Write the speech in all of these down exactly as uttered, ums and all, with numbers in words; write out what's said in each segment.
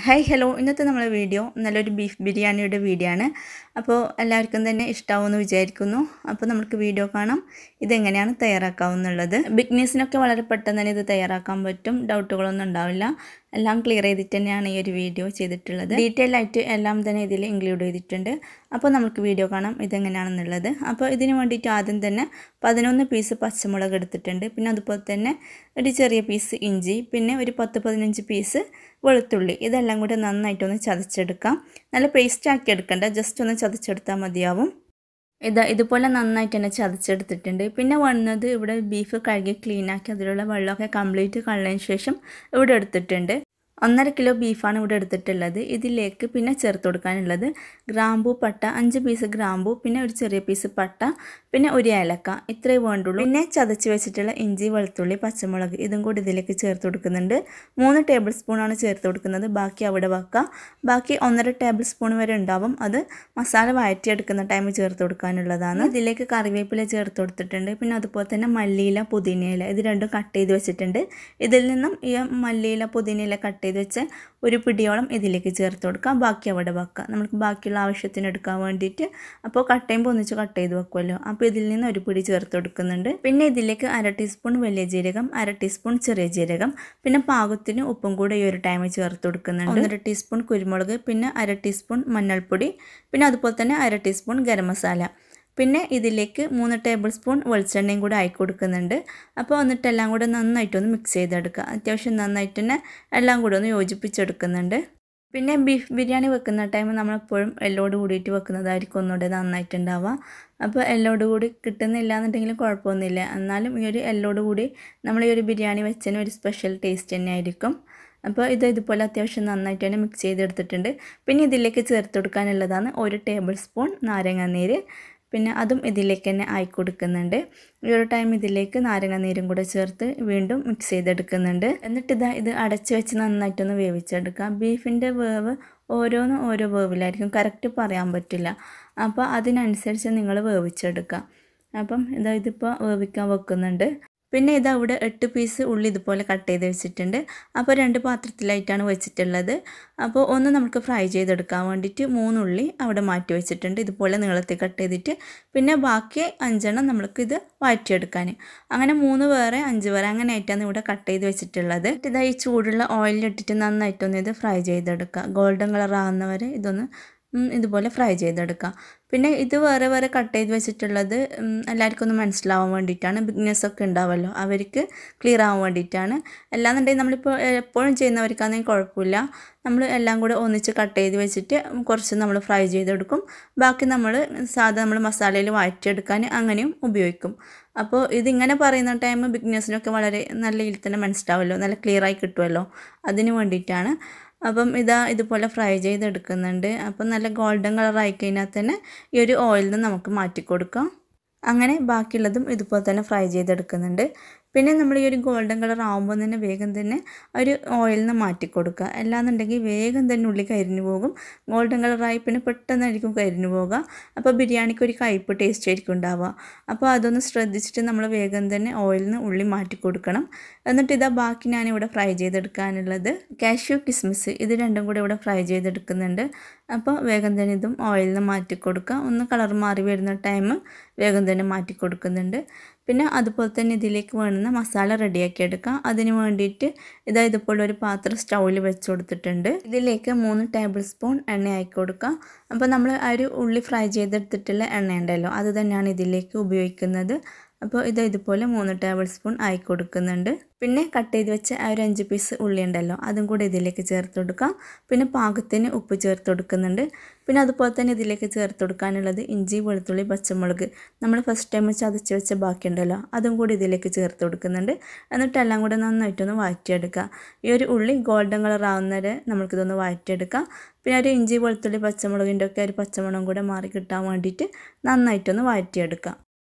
Hi hello ഇന്നത്തെ നമ്മളെ video നല്ലൊരു ബീഫ് ബിരിയാണിയുടെ വീഡിയോ ആണ്. അപ്പോൾ എല്ലാവർക്കും തന്നെ ഇഷ്ടാവുമെന്ന് വിചാരിക്കുന്നു. അപ്പോൾ നമുക്ക് വീഡിയോ കാണാം ഇതെങ്ങനെയാണ് തയ്യാറാക്കാവുന്നുള്ളത്. ബിഗ്നേഴ്സിനൊക്കെ വളരെ പെട്ടെന്ന് തന്നെ ഇത് തയ്യാറാക്കാൻ പറ്റും, ഡൗട്ടുകളൊന്നും ഉണ്ടാവില്ല. എല്ലാം ക്ലിയർ ചെയ്തിട്ട് തന്നെയാണ് ഈ ഒരു വീഡിയോ ചെയ്തിട്ടുള്ളത്. ഡീറ്റെയിൽ ആയിട്ട് എല്ലാം തന്നെ ഇതിൽ ഇൻക്ലൂഡ് ചെയ്തിട്ടുണ്ട്. അപ്പോൾ നമുക്ക് വീഡിയോ കാണാം ഇതെങ്ങനെയാണെന്നുള്ളത്. അപ്പോൾ ഇതിന് വേണ്ടിയിട്ട് ആദ്യം തന്നെ പതിനൊന്ന് പീസ് പച്ചമുളക് എടുത്തിട്ടുണ്ട്. പിന്നെ അതുപോലെ തന്നെ ഒരു ചെറിയ പീസ് ഇഞ്ചി, പിന്നെ ഒരു പത്ത് പതിനഞ്ച് പീസ് വെളുത്തുള്ളി. ഇതെല്ലാം കൂടി നന്നായിട്ടൊന്ന് ചതച്ചെടുക്കാം. നല്ല പേസ്റ്റ് ആക്കി എടുക്കണ്ട, ജസ്റ്റ് ഒന്ന് ചതച്ചെടുത്താൽ മതിയാവും. ഇതാ ഇതുപോലെ നന്നായിട്ട് തന്നെ ചതച്ചെടുത്തിട്ടുണ്ട്. പിന്നെ വന്നത് ഇവിടെ ബീഫ് കഴുകി ക്ലീനാക്കി അതിലുള്ള വെള്ളമൊക്കെ കംപ്ലീറ്റ് കളഞ്ഞതിന് ശേഷം ഇവിടെ എടുത്തിട്ടുണ്ട്. ഒന്നര കിലോ ബീഫാണ് ഇവിടെ എടുത്തിട്ടുള്ളത്. ഇതിലേക്ക് പിന്നെ ചേർത്ത് കൊടുക്കാനുള്ളത് ഗ്രാമ്പൂ, പട്ട, അഞ്ച് പീസ് ഗ്രാമ്പൂ, പിന്നെ ഒരു ചെറിയ പീസ് പട്ട, പിന്നെ ഒരു ഏലക്ക, ഇത്രയേ വേണ്ടുള്ളൂ. പിന്നെ ചതച്ച് വെച്ചിട്ടുള്ള ഇഞ്ചി, വെളുത്തുള്ളി, പച്ചമുളക് ഇതും കൂടി ഇതിലേക്ക് ചേർത്ത് കൊടുക്കുന്നുണ്ട്. മൂന്ന് ടേബിൾ സ്പൂണാണ് ചേർത്ത് കൊടുക്കുന്നത്. ബാക്കി അവിടെ വെക്കുക. ബാക്കി ഒന്നര ടേബിൾ സ്പൂൺ വരെ ഉണ്ടാവും. അത് മസാല വഴറ്റിയെടുക്കുന്ന ടൈം ചേർത്ത് കൊടുക്കാനുള്ളതാണ്. ഇതിലേക്ക് കറിവേപ്പില ചേർത്ത് കൊടുത്തിട്ടുണ്ട്. പിന്നെ അതുപോലെ തന്നെ മല്ലിയില, പുതിനയില ഇത് രണ്ടും കട്ട് ചെയ്ത് വെച്ചിട്ടുണ്ട്. ഇതിൽ നിന്നും ഈ മല്ലിയില, പുതിനയില കട്ട് ചെയ്ത് വെച്ച് ഒരു പിടിയോളം ഇതിലേക്ക് ചേർത്ത് കൊടുക്കാം. ബാക്കി അവിടെ വെക്കുക. നമുക്ക് ബാക്കിയുള്ള ആവശ്യത്തിന് എടുക്കാൻ വേണ്ടിയിട്ട്. അപ്പോൾ കട്ട് ചെയ്യുമ്പോൾ ഒന്നിച്ച് കട്ട് ചെയ്ത് വെക്കുമല്ലോ. അപ്പോൾ ഇതിൽ നിന്ന് ഒരു പിടി ചേർത്ത് കൊടുക്കുന്നുണ്ട്. പിന്നെ ഇതിലേക്ക് അര ടീസ്പൂൺ വലിയ ജീരകം, അര ടീസ്പൂൺ ചെറിയ ജീരകം, പിന്നെ പാകത്തിന് ഉപ്പും കൂടെ ഈ ഒരു ടൈം ചേർത്ത് കൊടുക്കുന്നുണ്ട്. ഒന്നര ടീസ്പൂൺ കുരുമുളക്, പിന്നെ അര ടീസ്പൂൺ മഞ്ഞൾപ്പൊടി, പിന്നെ അതുപോലെ തന്നെ അര ടീസ്പൂൺ ഗരം മസാല. പിന്നെ ഇതിലേക്ക് മൂന്ന് ടേബിൾ സ്പൂൺ വെളിച്ചെണ്ണയും കൂടെ ആയി കൊടുക്കുന്നുണ്ട്. അപ്പോൾ എന്നിട്ട് എല്ലാം കൂടെ നന്നായിട്ടൊന്ന് മിക്സ് ചെയ്തെടുക്കുക. അത്യാവശ്യം നന്നായിട്ട് തന്നെ എല്ലാം കൂടെ ഒന്ന് യോജിപ്പിച്ചെടുക്കുന്നുണ്ട്. പിന്നെ ബീഫ് ബിരിയാണി വെക്കുന്ന ടൈം നമ്മളെപ്പോഴും എല്ലോട് കൂടിയിട്ട് വെക്കുന്നതായിരിക്കും ഒന്നുകൂടെ നന്നായിട്ടുണ്ടാവുക. അപ്പോൾ എല്ലോട് കൂടി കിട്ടുന്നില്ല എന്നുണ്ടെങ്കിലും കുഴപ്പമൊന്നുമില്ല. എന്നാലും ഈ ഒരു എല്ലോട് കൂടി നമ്മൾ ഈ ഒരു ബിരിയാണി വെച്ചതിന് ഒരു സ്പെഷ്യൽ ടേസ്റ്റ് തന്നെ ആയിരിക്കും. അപ്പോൾ ഇത് ഇതുപോലെ അത്യാവശ്യം നന്നായിട്ട് തന്നെ മിക്സ് ചെയ്തെടുത്തിട്ടുണ്ട്. പിന്നെ ഇതിലേക്ക് ചേർത്ത് കൊടുക്കാനുള്ളതാണ് ഒരു ടേബിൾ സ്പൂൺ നാരങ്ങാനീര്. പിന്നെ അതും ഇതിലേക്ക് തന്നെ ആയി കൊടുക്കുന്നുണ്ട്. ഈ ഒരു ടൈം ഇതിലേക്ക് നാരങ്ങ നീരും കൂടെ ചേർത്ത് വീണ്ടും മിക്സ് ചെയ്തെടുക്കുന്നുണ്ട്. എന്നിട്ട് ഇതാ ഇത് അടച്ച് വെച്ച് നന്നായിട്ടൊന്ന് വേവിച്ചെടുക്കാം. ബീഫിൻ്റെ വേവ് ഓരോന്നും ഓരോ വേവിലായിരിക്കും, കറക്റ്റ് പറയാൻ പറ്റില്ല. അപ്പോൾ അതിനനുസരിച്ച് നിങ്ങൾ വേവിച്ചെടുക്കുക. അപ്പം ഇതാ ഇതിപ്പോൾ വേവിക്കാൻ വെക്കുന്നുണ്ട്. പിന്നെ ഇതാ ഇവിടെ എട്ട് പീസ് ഉള്ളി ഇതുപോലെ കട്ട് ചെയ്ത് വെച്ചിട്ടുണ്ട്. അപ്പോൾ രണ്ട് പാത്രത്തിലായിട്ടാണ് വെച്ചിട്ടുള്ളത്. അപ്പോൾ ഒന്ന് നമുക്ക് ഫ്രൈ ചെയ്തെടുക്കാൻ വേണ്ടിയിട്ട് മൂന്നുള്ളി അവിടെ മാറ്റി വെച്ചിട്ടുണ്ട്, ഇതുപോലെ നീളത്തിൽ കട്ട് ചെയ്തിട്ട്. പിന്നെ ബാക്കി അഞ്ചെണ്ണം നമ്മൾക്ക് ഇത് വഴറ്റിയെടുക്കാൻ. അങ്ങനെ മൂന്ന് വേറെ അഞ്ച് വേറെ അങ്ങനെ ആയിട്ടാണ് ഇവിടെ കട്ട് ചെയ്ത് വെച്ചിട്ടുള്ളത്. ഇതാ ഈ ചൂടുള്ള ഓയിലിട്ടിട്ട് നന്നായിട്ടൊന്ന് ഇത് ഫ്രൈ ചെയ്തെടുക്കുക. ഗോൾഡൻ കളർ ആകുന്നവരെ ഇതൊന്ന് ഇതുപോലെ ഫ്രൈ ചെയ്തെടുക്കാം. പിന്നെ ഇത് വേറെ വേറെ കട്ട് ചെയ്ത് വെച്ചിട്ടുള്ളത് എല്ലാവർക്കും ഒന്ന് മനസ്സിലാവാൻ വേണ്ടിയിട്ടാണ്. ബിഗ്നേഴ്സൊക്കെ ഉണ്ടാവുമല്ലോ, അവർക്ക് ക്ലിയർ ആവാൻ വേണ്ടിയിട്ടാണ്. അല്ലാന്നുണ്ടെങ്കിൽ നമ്മളിപ്പോൾ എപ്പോഴും ചെയ്യുന്നവർക്കാണെങ്കിൽ കുഴപ്പമില്ല. നമ്മൾ എല്ലാം കൂടെ ഒന്നിച്ച് കട്ട് ചെയ്ത് വെച്ചിട്ട് കുറച്ച് നമ്മൾ ഫ്രൈ ചെയ്തെടുക്കും. ബാക്കി നമ്മൾ സാധാ നമ്മൾ മസാലയിൽ വഴറ്റിയെടുക്കാൻ അങ്ങനെയും ഉപയോഗിക്കും. അപ്പോൾ ഇതിങ്ങനെ പറയുന്ന ടൈം ബിഗ്നേഴ്സിനൊക്കെ വളരെ നല്ല രീതിയിൽ തന്നെ മനസ്സിലാവുമല്ലോ, നല്ല ക്ലിയറായി കിട്ടുമല്ലോ, അതിന് വേണ്ടിയിട്ടാണ്. അപ്പം ഇതാ ഇതുപോലെ ഫ്രൈ ചെയ്തെടുക്കുന്നുണ്ട്. അപ്പം നല്ല ഗോൾഡൻ കളറായി കഴിഞ്ഞാൽ തന്നെ ഈ ഒരു ഓയിലിൽ നിന്ന് നമുക്ക് മാറ്റി കൊടുക്കാം. അങ്ങനെ ബാക്കിയുള്ളതും ഇതുപോലെ തന്നെ ഫ്രൈ ചെയ്തെടുക്കുന്നുണ്ട്. പിന്നെ നമ്മൾ ഈ ഒരു ഗോൾഡൻ കളർ ആകുമ്പോൾ തന്നെ വേഗം തന്നെ ഒരു ഓയിലിൽ നിന്ന് മാറ്റി കൊടുക്കുക. അല്ലാന്നുണ്ടെങ്കിൽ വേഗം തന്നെ ഉള്ളി കരിഞ്ഞു പോകും. ഗോൾഡൻ കളറായി പിന്നെ പെട്ടെന്നായിരിക്കും കരിഞ്ഞു പോകുക. അപ്പോൾ ബിരിയാണിക്ക് ഒരു കയ്പ്പ് ടേസ്റ്റ് ആയിരിക്കും ഉണ്ടാവുക. അപ്പോൾ അതൊന്ന് ശ്രദ്ധിച്ചിട്ട് നമ്മൾ വേഗം തന്നെ ഓയിലിൽ നിന്ന് ഉള്ളി മാറ്റി കൊടുക്കണം. എന്നിട്ട് ഇതാ ബാക്കി ഞാനിവിടെ ഫ്രൈ ചെയ്തെടുക്കാനുള്ളത് കാഷ്യൂ, കിസ്മിസ് ഇത് രണ്ടും കൂടെ ഇവിടെ ഫ്രൈ ചെയ്തെടുക്കുന്നുണ്ട്. അപ്പോൾ വേഗം തന്നെ ഇതും ഓയിലിൽ നിന്ന് മാറ്റി കൊടുക്കുക. ഒന്ന് കളർ മാറി വരുന്ന ടൈം വേഗം തന്നെ മാറ്റി കൊടുക്കുന്നുണ്ട്. പിന്നെ അതുപോലെ തന്നെ ഇതിലേക്ക് വേണ്ടുന്ന മസാല റെഡിയാക്കി എടുക്കാം. അതിന് വേണ്ടിയിട്ട് ഇതാ ഇതുപോലെ ഒരു പാത്രം സ്റ്റൗവിൽ വെച്ച് കൊടുത്തിട്ടുണ്ട്. ഇതിലേക്ക് മൂന്ന് ടേബിൾ സ്പൂൺ എണ്ണ ആക്കി കൊടുക്കാം. അപ്പോൾ നമ്മൾ ആ ഒരു ഉള്ളി ഫ്രൈ ചെയ്തെടുത്തിട്ടുള്ള എണ്ണ ഉണ്ടല്ലോ, അത് തന്നെയാണ് ഇതിലേക്ക് ഉപയോഗിക്കുന്നത്. അപ്പോൾ ഇത് ഇതുപോലെ മൂന്ന് ടേബിൾ സ്പൂൺ ആയി കൊടുക്കുന്നുണ്ട്. പിന്നെ കട്ട് ചെയ്ത് വെച്ച ആ ഒരു അഞ്ച് പീസ് ഉള്ളി ഉണ്ടല്ലോ, അതും കൂടെ ഇതിലേക്ക് ചേർത്ത് കൊടുക്കാം. പിന്നെ പാകത്തിന് ഉപ്പ് ചേർത്ത് കൊടുക്കുന്നുണ്ട്. പിന്നെ അതുപോലെ തന്നെ ഇതിലേക്ക് ചേർത്ത് കൊടുക്കാനുള്ളത് ഇഞ്ചി, വെളുത്തുള്ളി, പച്ചമുളക് നമ്മൾ ഫസ്റ്റ് ടൈം ചതച്ച് വെച്ച ബാക്കിയുണ്ടല്ലോ, അതും കൂടി ഇതിലേക്ക് ചേർത്ത് കൊടുക്കുന്നുണ്ട്. എന്നിട്ട് എല്ലാം കൂടെ നന്നായിട്ടൊന്ന് വഴറ്റിയെടുക്കുക. ഈ ഒരു ഉള്ളി ഗോൾഡൻ കളർ ആവുന്നവരെ നമുക്കിതൊന്ന് വഴറ്റിയെടുക്കാം. പിന്നെ ഒരു ഇഞ്ചി, വെളുത്തുള്ളി, പച്ചമുളകിൻ്റെ ഒക്കെ ഒരു പച്ചമണം കൂടെ മാറി കിട്ടാൻ വേണ്ടിയിട്ട് നന്നായിട്ടൊന്ന് വഴറ്റിയെടുക്കാം.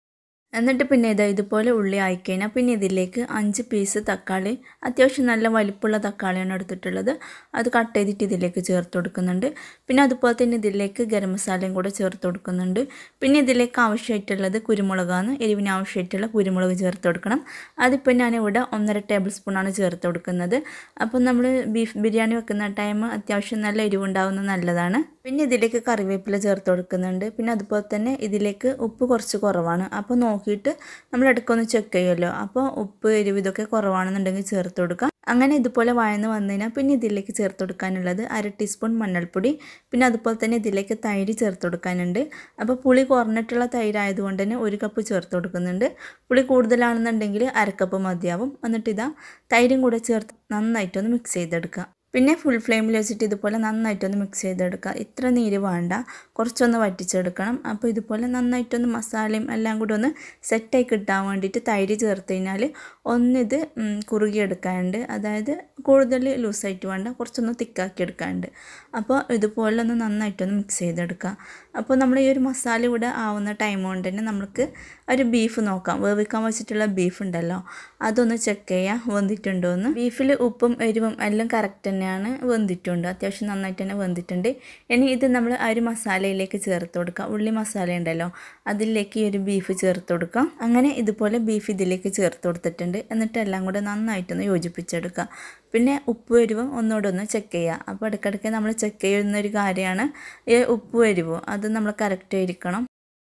എന്നിട്ട് പിന്നെ ഇതാ ഇതുപോലെ ഉള്ളി ആയിക്കഴിഞ്ഞാൽ പിന്നെ ഇതിലേക്ക് അഞ്ച് പീസ് തക്കാളി, അത്യാവശ്യം നല്ല വലിപ്പമുള്ള തക്കാളിയാണ് എടുത്തിട്ടുള്ളത്, അത് കട്ട് ചെയ്തിട്ട് ഇതിലേക്ക് ചേർത്ത് കൊടുക്കുന്നുണ്ട്. പിന്നെ അതുപോലെ തന്നെ ഇതിലേക്ക് ഗരം മസാലയും കൂടെ ചേർത്ത് കൊടുക്കുന്നുണ്ട്. പിന്നെ ഇതിലേക്ക് ആവശ്യമായിട്ടുള്ളത് കുരുമുളകാണ്, എരിവിന് ആവശ്യമായിട്ടുള്ള കുരുമുളക് ചേർത്ത് കൊടുക്കണം. അതിപ്പോൾ ഞാനിവിടെ ഒന്നര ടേബിൾ സ്പൂണാണ് ചേർത്ത് കൊടുക്കുന്നത്. അപ്പോൾ നമ്മൾ ബീഫ് ബിരിയാണി വെക്കുന്ന ടൈം അത്യാവശ്യം നല്ല എരിവുണ്ടാവുന്നത് നല്ലതാണ്. പിന്നെ ഇതിലേക്ക് കറിവേപ്പില ചേർത്ത് കൊടുക്കുന്നുണ്ട്. പിന്നെ അതുപോലെ തന്നെ ഇതിലേക്ക് ഉപ്പ് കുറച്ച് കുറവാണ്, അപ്പോൾ നോക്കിയിട്ട് നമ്മൾ ഇടയ്ക്കൊന്ന് ചെക്ക് ചെയ്യുമല്ലോ, അപ്പോൾ ഉപ്പ് എരിവ് ഇതൊക്കെ കുറവാണെന്നുണ്ടെങ്കിൽ ചേർത്ത് കൊടുക്കാം. അങ്ങനെ ഇതുപോലെ വഴന്ന് വന്നു കഴിഞ്ഞാൽ പിന്നെ ഇതിലേക്ക് ചേർത്ത് കൊടുക്കാനുള്ളത് അര ടീസ്പൂൺ മഞ്ഞൾപ്പൊടി. പിന്നെ അതുപോലെ തന്നെ ഇതിലേക്ക് തൈര് ചേർത്ത് കൊടുക്കാനുണ്ട്. അപ്പോൾ പുളി കുറഞ്ഞിട്ടുള്ള തൈരായതുകൊണ്ട് തന്നെ ഒരു കപ്പ് ചേർത്ത് കൊടുക്കുന്നുണ്ട്. പുളി കൂടുതലാണെന്നുണ്ടെങ്കിൽ അരക്കപ്പ് മതിയാവും. എന്നിട്ട് ഇതാ തൈരും കൂടെ ചേർത്ത് നന്നായിട്ടൊന്ന് മിക്സ് ചെയ്തെടുക്കുക. പിന്നെ ഫുൾ ഫ്ലെയിമിൽ വെച്ചിട്ട് ഇതുപോലെ നന്നായിട്ടൊന്ന് മിക്സ് ചെയ്തെടുക്കുക. ഇത്ര നീര് വേണ്ട, കുറച്ചൊന്ന് വറ്റിച്ചെടുക്കണം. അപ്പോൾ ഇതുപോലെ നന്നായിട്ടൊന്ന് മസാലയും എല്ലാം കൂടി ഒന്ന് സെറ്റായി കിട്ടാൻ വേണ്ടിയിട്ട് തൈര് ചേർത്ത് കഴിഞ്ഞാൽ ഒന്നിത് കുറുകിയെടുക്കാനുണ്ട്, അതായത് കൂടുതൽ ലൂസായിട്ട് വേണ്ട, കുറച്ചൊന്ന് തിക്കാക്കി എടുക്കാനുണ്ട്. അപ്പോൾ ഇതുപോലെ ഒന്ന് നന്നായിട്ടൊന്ന് മിക്സ് ചെയ്തെടുക്കുക. അപ്പോൾ നമ്മൾ ഈ ഒരു മസാല ഇവിടെ ആവുന്ന ടൈം കൊണ്ട് തന്നെ നമുക്ക് ഒരു ബീഫ് നോക്കാം. വേവിക്കാൻ വെച്ചിട്ടുള്ള ബീഫ് ഉണ്ടല്ലോ, അതൊന്ന് ചെക്ക് ചെയ്യാം വെന്തിട്ടുണ്ടോ എന്ന്. ബീഫിൽ ഉപ്പും എരിവും എല്ലാം കറക്റ്റ് തന്നെയാണ്, വെന്തിട്ടുണ്ട്, അത്യാവശ്യം നന്നായിട്ട് തന്നെ വെന്തിട്ടുണ്ട്. ഇനി ഇത് നമ്മൾ ആ ഒരു മസാലയിലേക്ക് ചേർത്ത് കൊടുക്കാം. ഉള്ളി മസാല ഉണ്ടല്ലോ, അതിലേക്ക് ഈ ഒരു ബീഫ് ചേർത്ത് കൊടുക്കാം. അങ്ങനെ ഇതുപോലെ ബീഫ് ഇതിലേക്ക് ചേർത്ത് കൊടുത്തിട്ടുണ്ട്. എന്നിട്ട് എല്ലാം കൂടെ നന്നായിട്ടൊന്ന് യോജിപ്പിച്ചെടുക്കുക. പിന്നെ ഉപ്പ് എരിവും ഒന്നുകൂടെ ഒന്ന് ചെക്ക് ചെയ്യുക. അപ്പോൾ ഇടയ്ക്കിടയ്ക്ക് നമ്മൾ ചെക്ക് ചെയ്യുന്നൊരു കാര്യമാണ് ഈ ഉപ്പ് എരിവും, അത് നമ്മൾ കറക്റ്റ് ആയിരിക്കണം.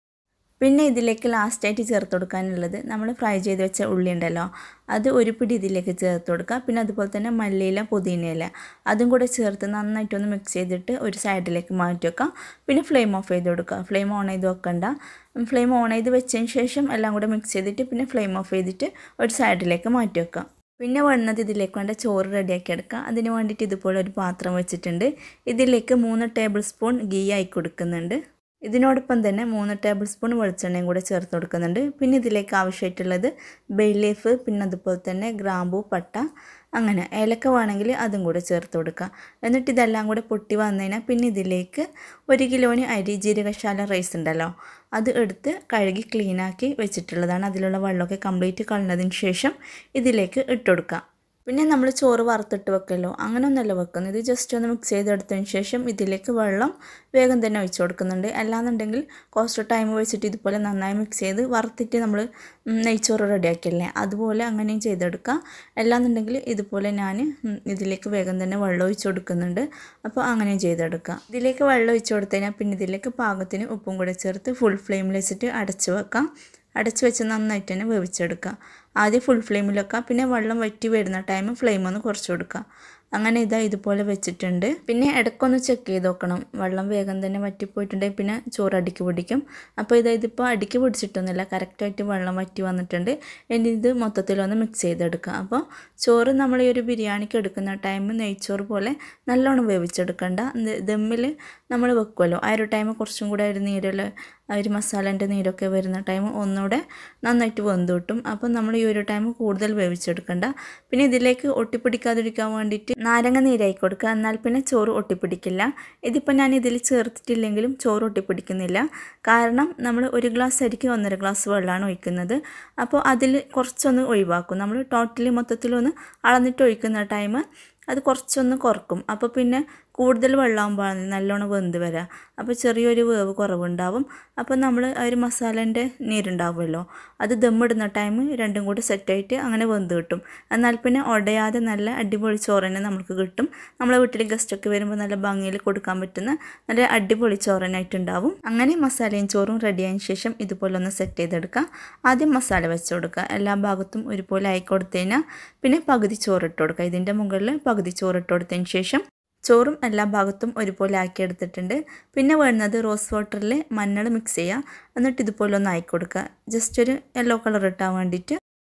പിന്നെ ഇതിലേക്ക് ലാസ്റ്റായിട്ട് ചേർത്ത് കൊടുക്കാനുള്ളത് നമ്മൾ ഫ്രൈ ചെയ്ത് വെച്ച ഉള്ളി ഉണ്ടല്ലോ, അത് ഒരു പിടി ഇതിലേക്ക് ചേർത്ത് കൊടുക്കുക. പിന്നെ അതുപോലെ തന്നെ മല്ലിയില, പുതിനയില അതും കൂടെ ചേർത്ത് നന്നായിട്ടൊന്ന് മിക്സ് ചെയ്തിട്ട് ഒരു സൈഡിലേക്ക് മാറ്റി വെക്കാം. പിന്നെ ഫ്ലെയിം ഓഫ് ചെയ്ത് കൊടുക്കുക. ഫ്ലെയിം ഓൺ ചെയ്ത് വെക്കണ്ട, ഫ്ലെയിം ഓൺ ചെയ്ത് വെച്ചതിന് ശേഷം എല്ലാം കൂടെ മിക്സ് ചെയ്തിട്ട് പിന്നെ ഫ്ലെയിം ഓഫ് ചെയ്തിട്ട് ഒരു സൈഡിലേക്ക് മാറ്റി വെക്കാം. പിന്നെ വേണ്ടത് ഇതിലേക്ക് വേണ്ട ചോറ് റെഡിയാക്കി എടുക്കുക. അതിന് വേണ്ടിയിട്ട് ഇതുപോലെ ഒരു പാത്രം വെച്ചിട്ടുണ്ട്. ഇതിലേക്ക് മൂന്ന് ടേബിൾ സ്പൂൺ ഗീ ആയി കൊടുക്കുന്നുണ്ട്. ഇതിനോടൊപ്പം തന്നെ മൂന്ന് ടേബിൾ സ്പൂൺ വെളിച്ചെണ്ണയും കൂടെ ചേർത്ത് കൊടുക്കുന്നുണ്ട്. പിന്നെ ഇതിലേക്ക് ആവശ്യമായിട്ടുള്ളത് ബേ ലീഫ്, പിന്നെ അതുപോലെ തന്നെ ഗ്രാമ്പൂ, പട്ട, അങ്ങനെ ഏലക്ക വേണമെങ്കിൽ അതും കൂടെ ചേർത്ത് കൊടുക്കുക. എന്നിട്ട് ഇതെല്ലാം കൂടെ പൊട്ടി വന്നു കഴിഞ്ഞാൽ പിന്നെ ഇതിലേക്ക് ഒരു കിലോന് അരി ജീരകശാല റൈസ് ഉണ്ടല്ലോ, അത് എടുത്ത് കഴുകി ക്ലീനാക്കി വെച്ചിട്ടുള്ളതാണ്. അതിലുള്ള വെള്ളമൊക്കെ കംപ്ലീറ്റ് കളഞ്ഞതിന് ശേഷം ഇതിലേക്ക് ഇട്ട് കൊടുക്കുക. പിന്നെ നമ്മൾ ചോറ് വറുത്തിട്ട് വെക്കല്ലോ, അങ്ങനെ ഒന്നല്ല വെക്കുന്നത്. ഇത് ജസ്റ്റ് ഒന്ന് മിക്സ് ചെയ്തെടുത്തതിന് ശേഷം ഇതിലേക്ക് വെള്ളം വേഗം തന്നെ ഒഴിച്ച് കൊടുക്കുന്നുണ്ട്. അല്ലാന്നുണ്ടെങ്കിൽ കുറച്ച് ടൈം വെച്ചിട്ട് ഇതുപോലെ നന്നായി മിക്സ് ചെയ്ത് വറുത്തിട്ട് നമ്മൾ നെയ്ച്ചോറ് റെഡിയാക്കിയല്ലേ, അതുപോലെ അങ്ങനെയും ചെയ്തെടുക്കാം. അല്ലാന്നുണ്ടെങ്കിൽ ഇതുപോലെ ഞാൻ ഇതിലേക്ക് വേഗം തന്നെ വെള്ളം ഒഴിച്ച് കൊടുക്കുന്നുണ്ട്. അപ്പോൾ അങ്ങനെയും ചെയ്തെടുക്കാം. ഇതിലേക്ക് വെള്ളം ഒഴിച്ച് കൊടുത്തു കഴിഞ്ഞാൽ പിന്നെ ഇതിലേക്ക് പാകത്തിന് ഉപ്പും കൂടെ ചേർത്ത് ഫുൾ ഫ്ലെയിമിൽ വെച്ചിട്ട് അടച്ച് വെക്കാം. അടച്ച് വെച്ച് നന്നായിട്ട് തന്നെ വേവിച്ചെടുക്കുക. ആദ്യം ഫുൾ ഫ്ലെയിമിൽ വെക്കാം, പിന്നെ വെള്ളം വറ്റി വരുന്ന ടൈം ഫ്ലെയിം ഒന്ന് കുറച്ച് കൊടുക്കുക. അങ്ങനെ ഇതാ ഇതുപോലെ വെച്ചിട്ടുണ്ട്. പിന്നെ ഇടയ്ക്കൊന്ന് ചെക്ക് ചെയ്ത് നോക്കണം, വെള്ളം വേഗം തന്നെ വറ്റിപ്പോയിട്ടുണ്ടെങ്കിൽ പിന്നെ ചോറ് അടിക്ക് പിടിക്കും. അപ്പോൾ ഇതാ ഇതിപ്പോൾ അടിക്ക് പിടിച്ചിട്ടൊന്നുമില്ല, കറക്റ്റായിട്ട് വെള്ളം വറ്റി വന്നിട്ടുണ്ട്. ഇനി ഇത് മൊത്തത്തിലൊന്ന് മിക്സ് ചെയ്തെടുക്കുക. അപ്പോൾ ചോറ് നമ്മൾ ഈ ഒരു ബിരിയാണിക്ക് എടുക്കുന്ന ടൈം നെയ്ച്ചോറ് പോലെ നല്ലോണം വേവിച്ചെടുക്കണ്ട. ദമ്മിൽ നമ്മൾ വെക്കുമല്ലോ, ആ ഒരു ടൈം കുറച്ചും കൂടെ ഒരു നീരിൽ ആ ഒരു മസാലേൻ്റെ നീരൊക്കെ വരുന്ന ടൈം ഒന്നുകൂടെ നന്നായിട്ട് വെന്ത് കിട്ടും. അപ്പം നമ്മൾ ഈ ഒരു ടൈം കൂടുതൽ വേവിച്ചെടുക്കണ്ട. പിന്നെ ഇതിലേക്ക് ഒട്ടിപ്പിടിക്കാതിരിക്കാൻ വേണ്ടിയിട്ട് നാരങ്ങ നീരായി കൊടുക്കുക, എന്നാൽ പിന്നെ ചോറ് ഒട്ടിപ്പിടിക്കില്ല. ഇതിപ്പോൾ ഞാൻ ഇതിൽ ചേർത്തിട്ടില്ലെങ്കിലും ചോറ് ഒട്ടിപ്പിടിക്കുന്നില്ല, കാരണം നമ്മൾ ഒരു ഗ്ലാസ് അരിക്ക് ഒന്നര ഗ്ലാസ് വെള്ളമാണ് ഒഴിക്കുന്നത്. അപ്പോൾ അതിൽ കുറച്ചൊന്ന് ഒഴിവാക്കും. നമ്മൾ ടോട്ടലി മൊത്തത്തിലൊന്ന് അളന്നിട്ട് ഒഴിക്കുന്ന ടൈം അത് കുറച്ചൊന്ന് കുറക്കും. അപ്പോൾ പിന്നെ കൂടുതൽ വെള്ളമാകുമ്പോൾ നല്ലോണം വെന്ത് വരാം, അപ്പോൾ ചെറിയൊരു വേവ് കുറവുണ്ടാവും. അപ്പോൾ നമ്മൾ ആ ഒരു മസാലേൻ്റെ നീരുണ്ടാവുമല്ലോ, അത് ദമ്മിടുന്ന ടൈം രണ്ടും കൂടി സെറ്റായിട്ട് അങ്ങനെ വെന്ത് കിട്ടും. എന്നാൽ പിന്നെ ഉടയാതെ നല്ല അടിപൊളി ചോറ് തന്നെ നമുക്ക് കിട്ടും. നമ്മളെ വീട്ടിൽ ഗസ്റ്റൊക്കെ വരുമ്പോൾ നല്ല ഭംഗിയിൽ കൊടുക്കാൻ പറ്റുന്ന നല്ല അടിപൊളി ചോറനായിട്ടുണ്ടാവും. അങ്ങനെ മസാലയും ചോറും റെഡിയായതിന് ശേഷം ഇതുപോലെ ഒന്ന് സെറ്റ് ചെയ്തെടുക്കാം. ആദ്യം മസാല വെച്ച് കൊടുക്കുക, എല്ലാ ഭാഗത്തും ഒരുപോലെ ആയി കൊടുത്തു കഴിഞ്ഞാൽ പിന്നെ പകുതി ചോറിട്ട് കൊടുക്കുക. ഇതിൻ്റെ മുകളിൽ പകുതി ചോറിട്ട് കൊടുത്തതിന് ശേഷം ചോറും എല്ലാ ഭാഗത്തും ഒരുപോലെ ആക്കി എടുത്തിട്ടുണ്ട്. പിന്നെ വേണ്ടത് റോസ് വാട്ടറിൽ മഞ്ഞൾ മിക്സ് ചെയ്യുക, എന്നിട്ട് ഇതുപോലെ ഒന്ന് ആക്കി കൊടുക്കുക, ജസ്റ്റ് ഒരു യെല്ലോ കളർ ഇട്ടാൻ വേണ്ടിയിട്ട്.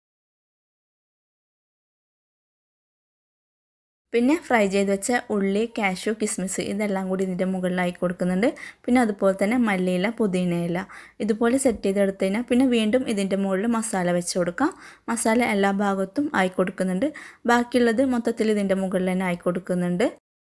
പിന്നെ ഫ്രൈ ചെയ്ത് വെച്ച ഉള്ളി, കാഷ്യൂ, കിസ്മിസ് ഇതെല്ലാം കൂടി ഇതിൻ്റെ മുകളിലായി കൊടുക്കുന്നുണ്ട്. പിന്നെ അതുപോലെ തന്നെ മല്ലിയില, പുതിനയില ഇതുപോലെ സെറ്റ് ചെയ്തെടുത്ത് കഴിഞ്ഞാൽ പിന്നെ വീണ്ടും ഇതിൻ്റെ മുകളിൽ മസാല വെച്ച് കൊടുക്കാം. മസാല എല്ലാ ഭാഗത്തും ആയി കൊടുക്കുന്നുണ്ട്. ബാക്കിയുള്ളത് മൊത്തത്തിൽ ഇതിൻ്റെ മുകളിൽ തന്നെ ആയി കൊടുക്കുന്നുണ്ട്.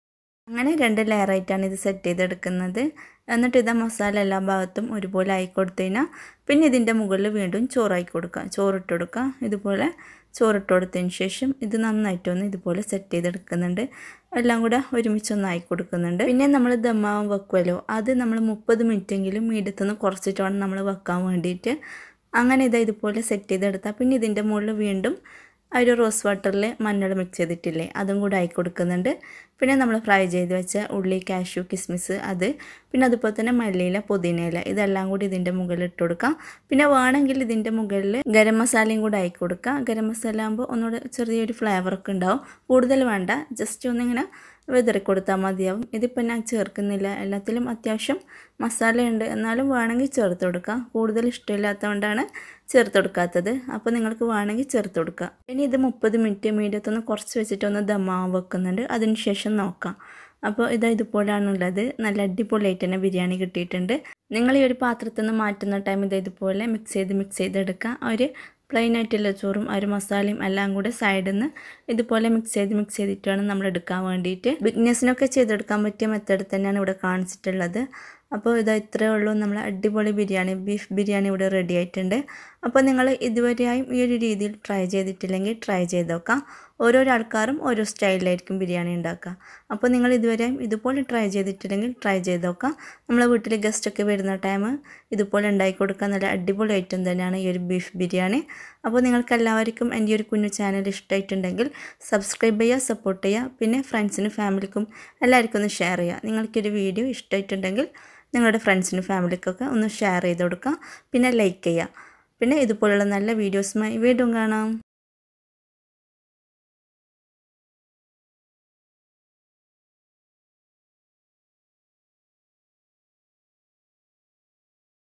അങ്ങനെ രണ്ട് ലെയറായിട്ടാണ് ഇത് സെറ്റ് ചെയ്തെടുക്കുന്നത്. എന്നിട്ട് ഇതാ മസാല എല്ലാ ഭാഗത്തും ഒരുപോലെ ആയി കൊടുത്തു കഴിഞ്ഞാൽ പിന്നെ ഇതിൻ്റെ മുകളിൽ വീണ്ടും ചോറായി കൊടുക്കുക, ചോറിട്ട് കൊടുക്കുക. ഇതുപോലെ ചോറിട്ട് കൊടുത്തതിന് ശേഷം ഇത് നന്നായിട്ടൊന്ന് ഇതുപോലെ സെറ്റ് ചെയ്തെടുക്കുന്നുണ്ട്. എല്ലാം കൂടെ ഒരുമിച്ചൊന്നായി കൊടുക്കുന്നുണ്ട്. പിന്നെ നമ്മൾ ദമ്മാവാൻ വെക്കുമല്ലോ, അത് നമ്മൾ മുപ്പത് മിനിറ്റെങ്കിലും മീഡിയത്തിൽ നിന്ന് കുറച്ചിട്ട് വേണം നമ്മൾ വെക്കാൻ വേണ്ടിയിട്ട്. അങ്ങനെ ഇതാ ഇതുപോലെ സെറ്റ് ചെയ്തെടുത്താൽ പിന്നെ ഇതിൻ്റെ മുകളിൽ വീണ്ടും ആ ഒരു റോസ് വാട്ടറിൽ മഞ്ഞൾ മിക്സ് ചെയ്തിട്ടില്ലേ അതും കൂടെ ആയി കൊടുക്കുന്നുണ്ട്. പിന്നെ നമ്മൾ ഫ്രൈ ചെയ്ത് വെച്ച ഉള്ളി, കാഷ്യൂ, കിസ്മിസ് അത്, പിന്നെ അതുപോലെ തന്നെ മല്ലിയില, പുതിനയില ഇതെല്ലാം കൂടി ഇതിൻ്റെ മുകളിൽ ഇട്ട് കൊടുക്കാം. പിന്നെ വേണമെങ്കിൽ ഇതിൻ്റെ മുകളിൽ ഗരം മസാലയും കൂടെ ആയി കൊടുക്കുക. ഗരം മസാല ആകുമ്പോൾ ഒന്നുകൂടെ ചെറിയൊരു ഫ്ലേവറൊക്കെ ഉണ്ടാവും. കൂടുതൽ വേണ്ട, ജസ്റ്റ് ഒന്നിങ്ങനെ വിതറി കൊടുത്താൽ മതിയാവും. ഇതിപ്പോൾ ഞാൻ ചേർക്കുന്നില്ല, എല്ലാത്തിലും അത്യാവശ്യം മസാലയുണ്ട്, എന്നാലും വേണമെങ്കിൽ ചേർത്ത് കൊടുക്കാം. കൂടുതൽ ഇഷ്ടമില്ലാത്തതുകൊണ്ടാണ് ചേർത്ത് കൊടുക്കാത്തത്. അപ്പോൾ നിങ്ങൾക്ക് വേണമെങ്കിൽ ചേർത്ത് കൊടുക്കുക. ഇനി ഇത് മുപ്പത് മിനിറ്റ് മീഡിയത്തൊന്ന് കുറച്ച് വെച്ചിട്ടൊന്ന് ദമ്മാവാൻ വെക്കുന്നുണ്ട്. അതിന് ശേഷം നോക്കാം. അപ്പോൾ ഇതാ ഇതുപോലെയാണുള്ളത്. നല്ല അടിപൊളിയായിട്ട് തന്നെ ബിരിയാണി കിട്ടിയിട്ടുണ്ട്. നിങ്ങൾ ഈ ഒരു പാത്രത്തിൽ നിന്ന് മാറ്റുന്ന ടൈം ഇതാ ഇതുപോലെ മിക്സ് ചെയ്ത് മിക്സ് ചെയ്തെടുക്കുക. ഒരു പ്ലെയിൻ ആയിട്ടുള്ള ചോറും ആ ഒരു മസാലയും എല്ലാം കൂടെ സൈഡിൽ നിന്ന് ഇതുപോലെ മിക്സ് ചെയ്ത് മിക്സ് ചെയ്തിട്ട് വേണം നമ്മൾ എടുക്കാൻ വേണ്ടിയിട്ട്. ബിഗ്നസിനൊക്കെ ചെയ്തെടുക്കാൻ പറ്റിയ മെത്തേഡ് തന്നെയാണ് ഇവിടെ കാണിച്ചിട്ടുള്ളത്. അപ്പോൾ ഇതാ ഇത്രയേ ഉള്ളൂ, നമ്മൾ അടിപൊളി ബിരിയാണി, ബീഫ് ബിരിയാണി ഇവിടെ റെഡി ആയിട്ടുണ്ട്. അപ്പോൾ നിങ്ങൾ ഇതുവരെയായും ഈ ഒരു രീതിയിൽ ട്രൈ ചെയ്തിട്ടില്ലെങ്കിൽ ട്രൈ ചെയ്ത് നോക്കാം. ഓരോരോ ആൾക്കാരും ഓരോ സ്റ്റൈലിലായിരിക്കും ബിരിയാണി ഉണ്ടാക്കുക. അപ്പോൾ നിങ്ങൾ ഇതുവരെയും ഇതുപോലെ ട്രൈ ചെയ്തിട്ടില്ലെങ്കിൽ ട്രൈ ചെയ്ത് നോക്കാം. നമ്മളെ വീട്ടിൽ ഗസ്റ്റൊക്കെ വരുന്ന ടൈം ഇതുപോലെ ഉണ്ടാക്കി കൊടുക്കാൻ നല്ല അടിപൊളി ഐറ്റം തന്നെയാണ് ഈ ഒരു ബീഫ് ബിരിയാണി. അപ്പോൾ നിങ്ങൾക്ക് എല്ലാവർക്കും എൻ്റെ ഒരു കുഞ്ഞു ചാനൽ ഇഷ്ടമായിട്ടുണ്ടെങ്കിൽ സബ്സ്ക്രൈബ് ചെയ്യുക, സപ്പോർട്ട് ചെയ്യുക. പിന്നെ ഫ്രണ്ട്സിനും ഫാമിലിക്കും എല്ലാവർക്കും ഒന്ന് ഷെയർ ചെയ്യുക. നിങ്ങൾക്കൊരു വീഡിയോ ഇഷ്ടമായിട്ടുണ്ടെങ്കിൽ നിങ്ങളുടെ ഫ്രണ്ട്സിനും ഫാമിലിക്കൊക്കെ ഒന്ന് ഷെയർ ചെയ്ത് കൊടുക്കുക. പിന്നെ ലൈക്ക് ചെയ്യുക. പിന്നെ ഇതുപോലുള്ള നല്ല വീഡിയോസുമായി വീണ്ടും കാണാം.